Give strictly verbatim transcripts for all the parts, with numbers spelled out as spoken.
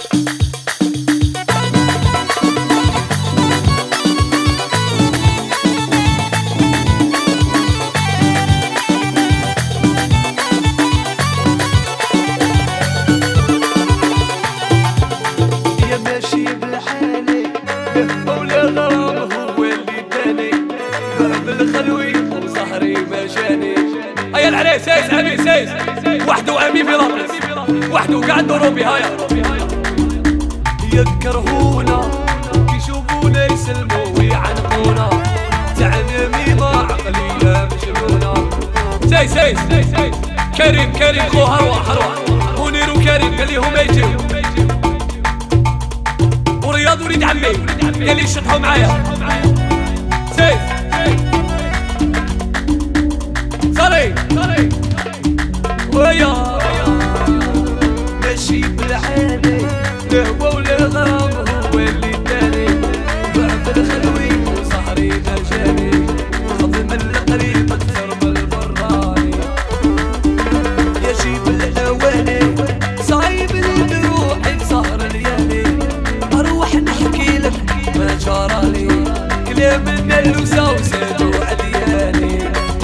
هيا العريس سايس عمي سايس وحده عمي في رابس وحده قاعد ضروبي هيا يكرهونا يشوفونا يسلموا ويعنقونا تعلمي ما عقلية مجنونة سايس سايس كريم كريم خو هروح هروح منير وكريم قال ليهم ما يجيو ورياض وليد عمي قال لي شطحوا معايا سايس صاري صاري ويا ماشي بالعالي لهوى والغرام هو اللي داني بعد الخلوي وصهري مجاني خذ من القريب اكثر من البراني يا شيب الاواني صعيب بروحي سهر ليالي اروح نحكي لك ما جرالي كلام النلوسه وزادوا عدياني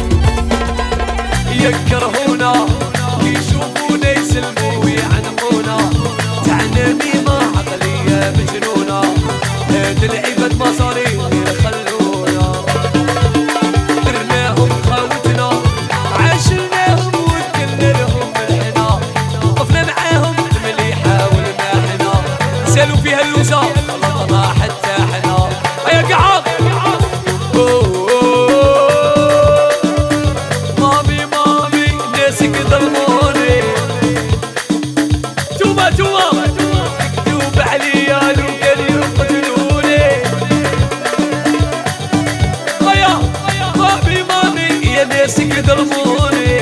يكرهونا يشوفونا يسلموا ويعنقونا تعنامي ما عقلية مجنونة هاد العباد ما صاري غير خلونا درناهم خاوتنا عاشرناهم وكلنا لهم الحنا وقفنا معاهم المليحة والماحنة سالوا فيها اللوزة غلطنا حتى حنا هيا قعاد ظلموني توما توما مكتوب عليا لو كانوا يقتلوني هيا مامي مامي يا ناسك ظلموني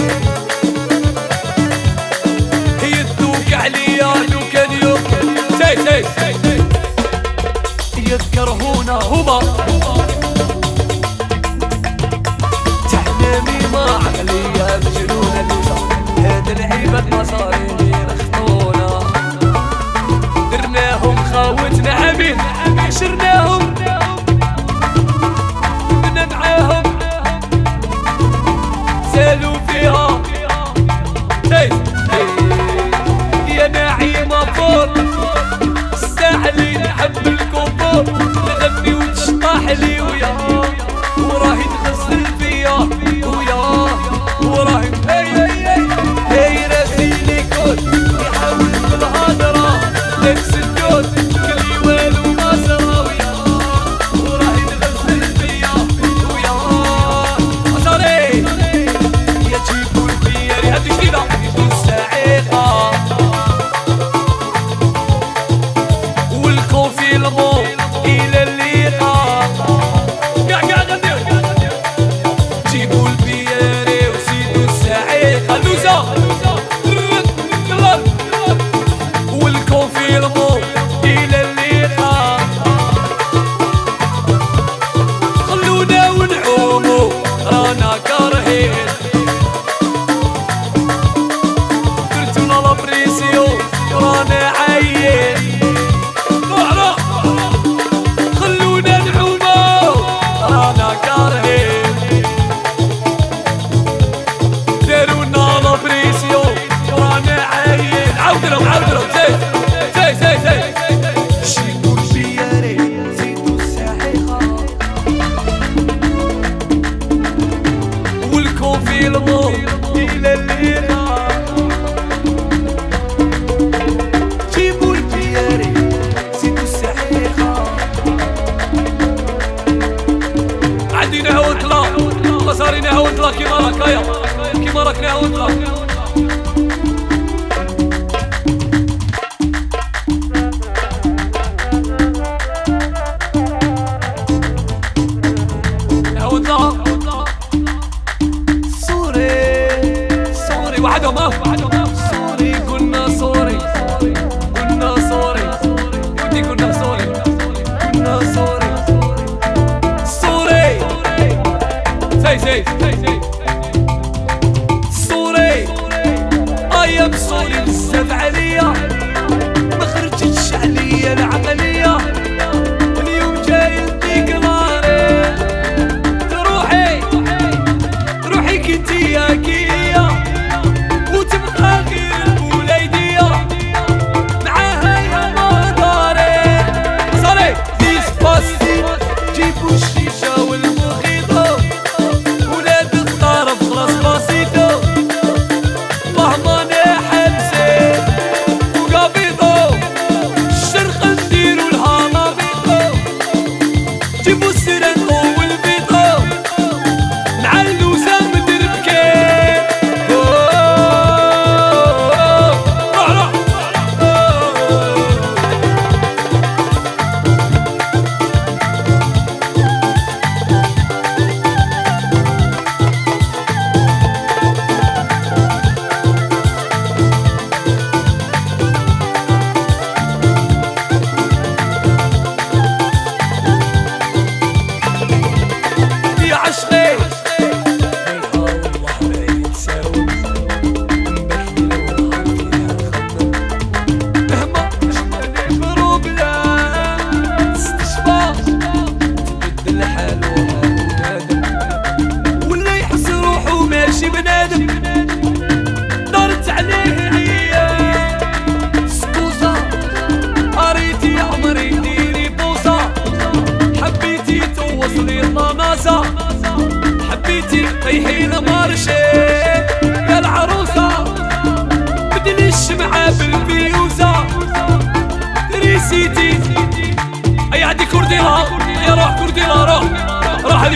يدوك عليا لو كانوا ساي ساي ساي يذكرهونا هما تحلمي ما عقلية مجنونة هاد العيبات ما صاري غير خطونا درناهم خاوتنا عمين عشرناهم كنا معاهم سالوا فيها يا نعيمة فور الساحلي نحب الكوفور تغني وتشطح لي ويا وراهي تغسل فيا ويا وراهي هاي راسيلي كود يحاول بالهضرة لبس الدود كلي والو ما سرى ويا وراهي تغسل فيا ويا صاري يا تجيبوا البياري هادي جديدة والسعيقة والكوفي المو إلى اللقاء قاع قاع غدير جيبوا البياري وزيدوا السعيقة اللوزة والكوفي المو إلى اللقاء خلونا ونعوموا رانا كارهين قلتونا لابريسيو رانا عايين خلونا نعوموا رانا كارهين دارونا لابريسيو رانا عايين عاودلهم عاودلهم زي زي زي زي شيبوا البياري زيدوا الساحقة والكوفي المو إلى الليلة جيبوا البياري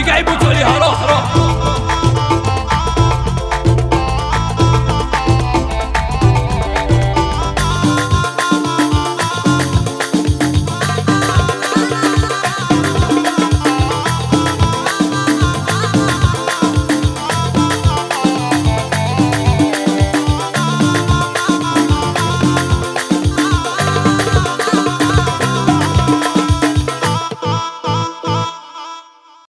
قاعد يبوتوا عليها روح روح